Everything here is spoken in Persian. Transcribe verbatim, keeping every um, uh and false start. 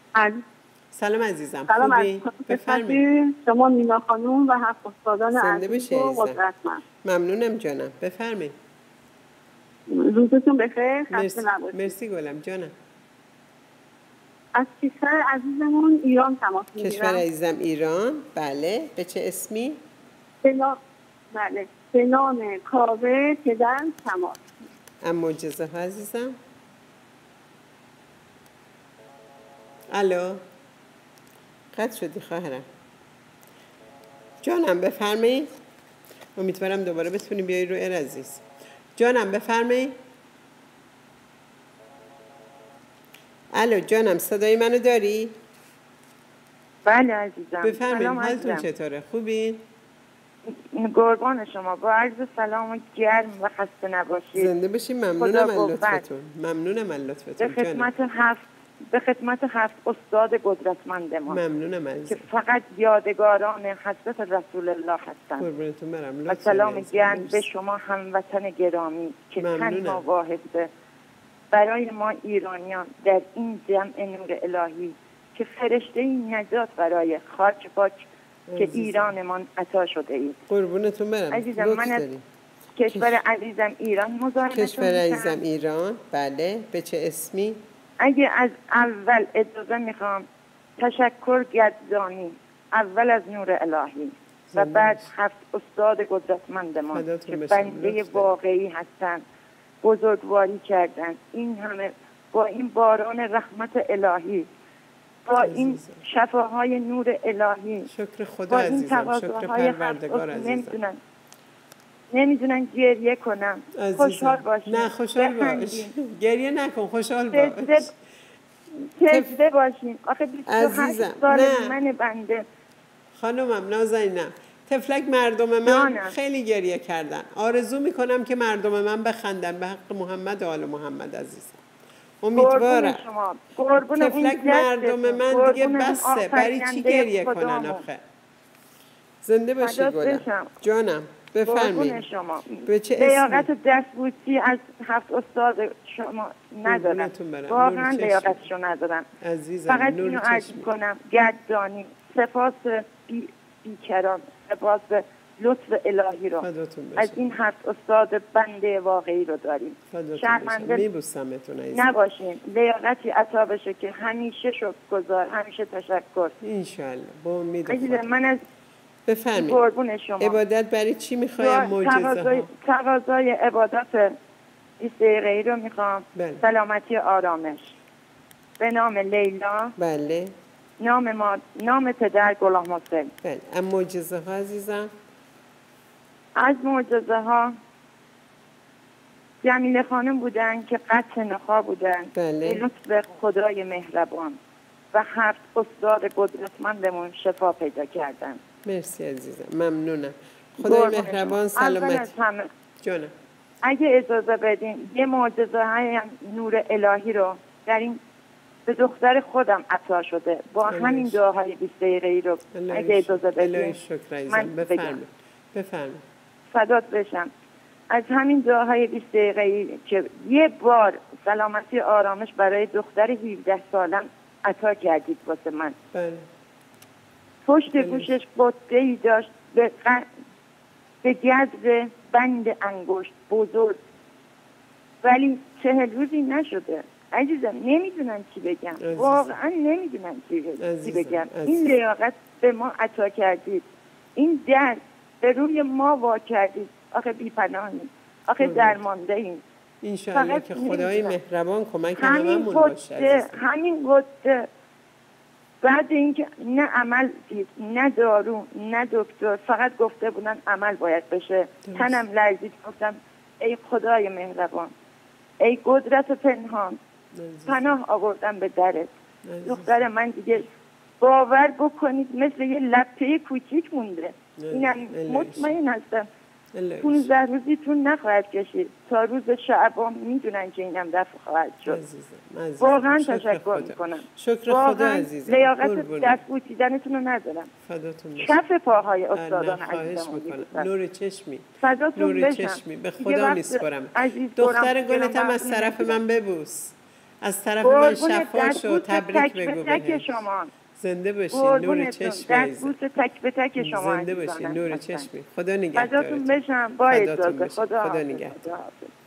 عزیز. سلام عزیزم. سلام خوبی؟ بفرمایید. شما مینا خانم و هفت استادان عزیز و قدرتمند. ممنونم جانم. بفرمایید. روزتون بخیر. مرسی. خسته نباشید. مرسی گلم جانم. از کشور عزیزمون ایران تماس میگیرم. کشور عزیزم ایران. بله. به چه اسمی؟ به نام بله به نام کاوه پدر تماس. ام معجزه ها عزیزم. الو. قطع شدی خواهرم. جانم بفرمایید. امیدوارم دوباره بتونی بیایی رو ایر عزیز. جانم بفرمایید. الو جانم صدای منو داری؟ بله عزیزم. بفرمایید. حالتون چطوره؟ خوبین؟ قربان شما. با عرض سلام و گرم و خسته نباشید. زنده بشین. ممنونم از لطفتون. ممنونم از لطفتون. به خدمت هفت به خدمت هفت استاد قدرتمندمان. ممنونم عزیزم. که فقط یادگاران حضرت رسول الله هستند. قربونتون برم. و سلام گرم به شما هموطن گرامی که تنها واحد برای ما ایرانیان در این جمع نور الهی که فرشته نجات برای خاک پاک که ایرانمان عطا شده اید. قربونتون برم. عزیزم من از کشور عزیزم ایران مزاحمتون کشور عزیزم ایران. بله. به چه اسمی؟ اگه از اول اجازه میخوام تشکر گردانی اول از نور الهی و بعد هفت استاد قدرتمندمان که بنده واقعی هستند بزرگواری کردند. این همه با این باران رحمت الهی با این شفاهای نور الهی شکر خدا عزیزم. شکر پروردگار عزیزم. نمیدونن نمیدونن گریه کنم. خوشحال باشین. نه خوشحال باش. گریه نکن. خوشحال باش. تزده باشین. آخه بیست و هشت سال من بنده خانومم نازنینم تفلک مردم من خیلی گریه کردن. آرزو میکنم که مردم من بخندن به حق محمد و آل محمد عزیزم. امیدوارم تفلک مردم من دیگه بسته. برای چی گریه کنن آخه؟ زنده باشی گلم. جانم بفرمایید. به چه اسمی؟ لیاقت دستبوسی از هفت استاد شما ندارم. واقعا لیاقتشو ندارم. عزیزم. فقط اینو عرض کنم گردانی سپاس بی بیکران سپاس لطف الهی رو از این هفت استاد بنده واقعی رو داریم. شرمنده نباشین. لیاقتی عطا بشه که همیشه شکرگزار همیشه تشکر. انشالله. با امید خدا. من از بفرمایید. قربون شما. عبادت برای چی میخوایم؟ معجزه ها. تقاضای عبادت بیست دقیقه‌ای رو میخوام. بله. سلامتی آرامش. به نام لیلا. بله. نام ما نام پدر غلام حسین. بله. ام معجزه ها عزیزم. از معجزه ها جمیله خانم بودن که قطع نخا بودن. بله. لطف خدای مهربان و هفت استاد قدرتمندمون شفا پیدا کردن. مرسی عزیزم. ممنونم. خدای مهربان سلامت. جانم. اگه اجازه بدین یه معجزه های نور الهی رو در این به دختر خودم عطا شده با همین دعاهای بیست دقیقه‌ای رو اگه اجازه بدین من بفرمایید. بفرمایید. فدات بشم. از همین دعاهای بیست دقیقه‌ای که یه بار سلامتی آرامش برای دختر هفده سالم عطا کردید واسه من. بله. پشت گوشش بطه‌ای داشت به ق... به گذر بند انگشت بزرگ ولی چهل روزی نشده. عزیزم نمیدونم چی بگم. عزیزم. واقعا نمیدونم چی, چی بگم. عزیزم. این لیاقت به ما عطا کردید. این درد به روی ما وا کردید. آخه بی‌پناهیم. آخه درمانده ایم. انشاءالله که خدای مهربان کمک هممون باشه عزیزم. همین گفته بعد اینکه نه عمل دید نه دارو نه دکتر فقط گفته بودن عمل باید بشه. تنم لرزید. گفتم ای خدای مهربان ای قدرت پنهان پناه آوردم به درت. دختر من دیگه باور بکنید مثل یه لپه کوچیک مونده. اینم مطمئن هستم پونزده روزیتون نخواهد کشید تا روز شعبان میدونن که اینم دفع خواهد شد. واقعا تشکر میکنم. شکر خدا عزیزم. لیاقت دست بوسیدنتون رو ندارم. کف پاهای استادان عزیزم. نور چشمی. نور چشمی. به خدا میسپارم. دختر گلتم از طرف من ببوس. از طرف من قربونت، شفا شو، دستبوس تبریک تک بگو به تک بهش. شما. زنده باشی، نور قربونتون، چشم عزیزم. دستبوس تک به تک شما زنده عزیزانم. باشی، نور هستن. چشمی. خدا فداتون نگهدارتون. بشم. با فداتون اجازه. بشم. خدا خدا حافظ. نگهدار. خدا حافظ.